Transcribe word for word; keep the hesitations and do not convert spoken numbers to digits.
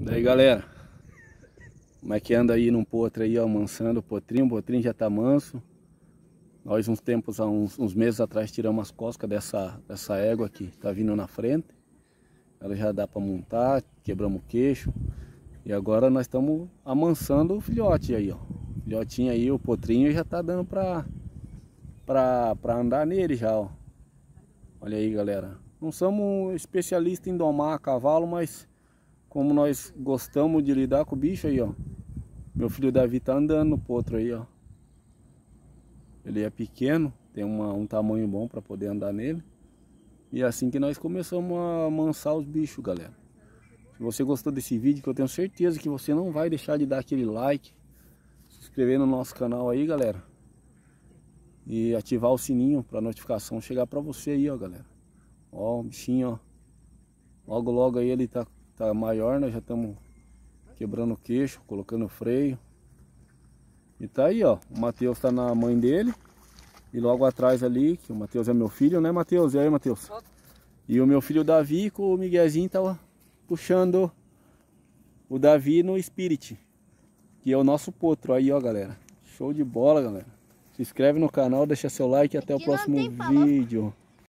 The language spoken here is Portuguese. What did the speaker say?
Daí galera, como é que anda aí num potro aí, ó, mansando o potrinho, o potrinho já tá manso. Nós uns tempos, há uns, uns meses atrás, tiramos as coscas dessa, dessa égua que tá vindo na frente. Ela já dá para montar, quebramos o queixo. E agora nós estamos amansando o filhote aí, ó. O filhotinho aí, o potrinho já tá dando pra, pra, pra andar nele já, ó. Olha aí galera, não somos especialistas em domar cavalo, mas como nós gostamos de lidar com o bicho aí, ó. Meu filho Davi tá andando no potro aí, ó. Ele é pequeno, tem uma, um tamanho bom para poder andar nele. E é assim que nós começamos a amansar os bichos, galera. Se você gostou desse vídeo, que eu tenho certeza que você não vai deixar de dar aquele like, se inscrever no nosso canal aí, galera. E ativar o sininho para a notificação chegar para você aí, ó, galera. Ó, o bichinho, ó. Logo, logo aí ele tá, tá maior, nós já estamos quebrando o queixo, colocando freio. E tá aí, ó. O Matheus tá na mãe dele. E logo atrás ali, que o Matheus é meu filho, né, Matheus? E aí, Matheus? E o meu filho Davi com o Miguezinho tava puxando o Davi no Spirit, que é o nosso potro aí, ó, galera. Show de bola, galera. Se inscreve no canal, deixa seu like e até o próximo vídeo.